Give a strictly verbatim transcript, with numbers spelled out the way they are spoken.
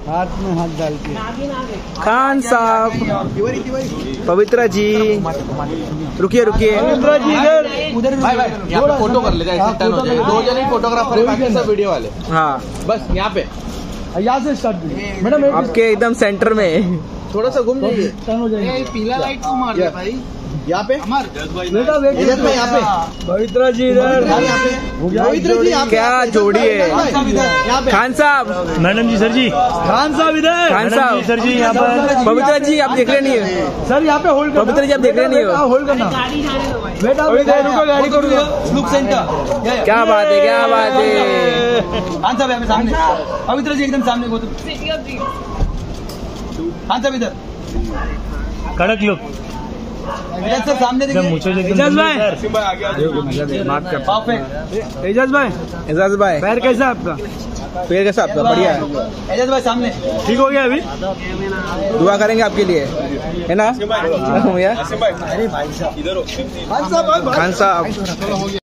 हाथ में हाथ डाल के। खान साहब, पवित्रा जी, रुकिए रुकिए, पवित्रा जी इधर उधर भाई भाई यहाँ पे फोटो कर ले जाए, टर्न हो जाए। दो जने फोटोग्राफर है, बाकी सब वीडियो वाले। हाँ बस यहाँ पे यहाँ से स्टार्ट मैडम, आपके एकदम सेंटर में। थोड़ा सा घूम जाइए। टर्न हो जाएंगे। पीला लाइट को मार दे भाई। यहाँ पे बेटा वेट इधर पे, यहाँ पे पवित्रा जी इधर, यहाँ पे पवित्र जी यहाँ पे। क्या जोड़ी है। यहाँ पे खान साहब, मैडम जी, सर जी, खान साहब इधर, खान साहब, सर जी यहाँ पर। पवित्रा जी आप देख रहे नहीं हो। सर यहाँ पे होल्ड करना। पवित्रा जी आप देख रहे नहीं हो। होल्ड करना बेटा, रुको गाड़ी को, स्लूप सेंटर। क्या बात है, क्या बात है। खान साहब यहाँ पे सामने, पवित्रा जी एकदम सामने। खान साहब इधर, कड़क लुक, एजाज सर सामने देखिए। एजाज भाई, एजाज भाई, एजाज भाई, पैर कैसा है आपका? पैर कैसा आपका? बढ़िया है। एजाज भाई सामने, ठीक हो गया अभी? दुआ करेंगे आपके लिए, है ना भैया? अरे भाई साहब, खान साहब